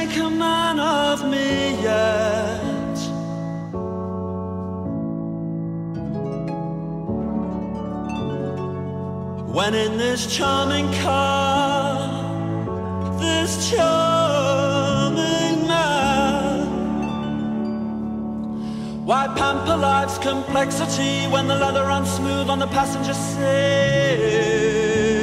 make a man of me yet. When in this charming car, this charming man, why pamper life's complexity when the leather runs smooth on the passenger seat?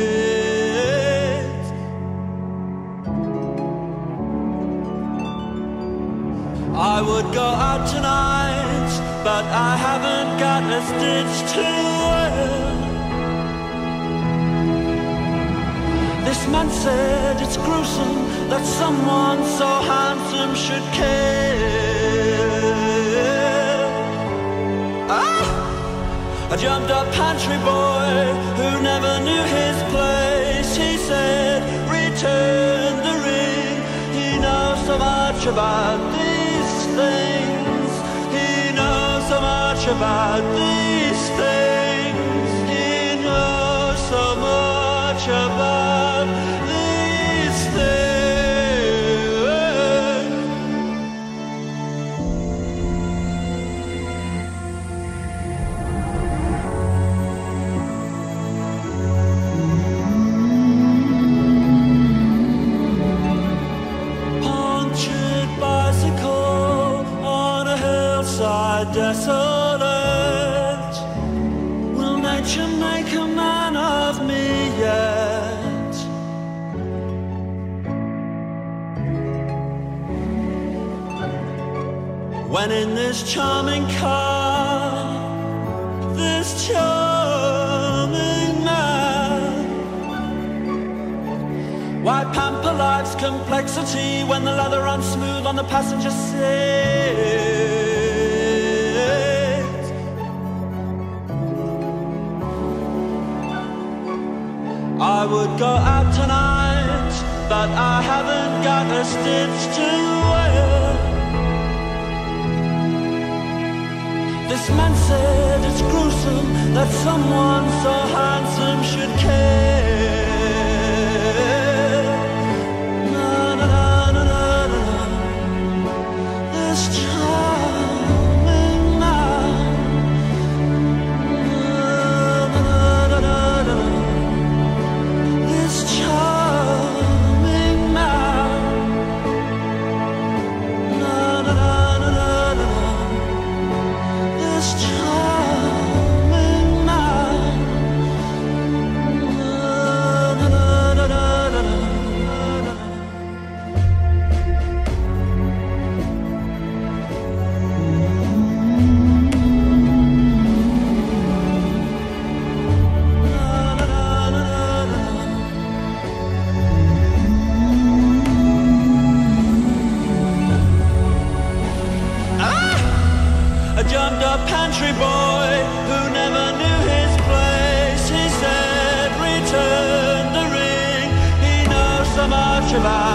I would go out tonight, but I haven't got a stitch to wear. This man said it's gruesome that someone so handsome should care. A jumped up pantry boy who never knew his place. He said, return the ring. He knows so much about these things. He knows so much about these things. He knows so much about these things. Punctured bicycle on a hillside desolate. Will nature make a man of me yet? When in this charming car, this charming man, why pamper life's complexity when the leather runs smooth on the passenger seat? I would go out tonight, but I haven't got a stitch to wear. This man said it's gruesome that someone so handsome should care. Na, na, na, na, na, na. This charming man. Na, na, na, na, na, na. This charming man. Na, na, na, na, na, na. This charming man. Na, na, na, na, na, na, na. A jumped up pantry boy who never knew his place. He said, return the ring. He knows so much about